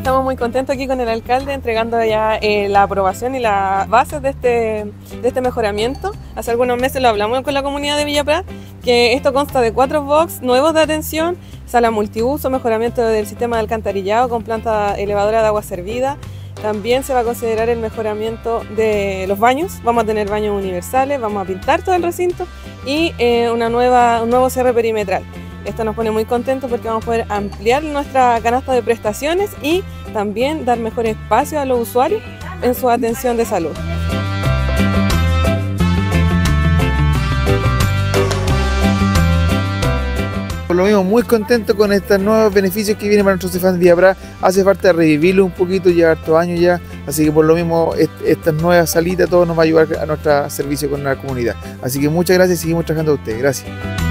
estamos muy contentos aquí con el alcalde entregando ya la aprobación y las bases de este mejoramiento. Hace algunos meses lo hablamos con la comunidad de Villa Prat, que esto consta de 4 box nuevos de atención, sala multiuso, mejoramiento del sistema de alcantarillado con planta elevadora de agua servida. También se va a considerar el mejoramiento de los baños, vamos a tener baños universales, vamos a pintar todo el recinto y un nuevo cierre perimetral. Esto nos pone muy contentos porque vamos a poder ampliar nuestra canasta de prestaciones y también dar mejor espacio a los usuarios en su atención de salud. Por lo mismo, muy contento con estos nuevos beneficios que vienen para nuestros CEFAM de Villa Prat. Hace falta revivirlo un poquito, lleva hartos años ya, así que por lo mismo estas nuevas salitas todo nos va a ayudar a nuestro servicio con la comunidad. Así que muchas gracias y seguimos trabajando a ustedes. Gracias.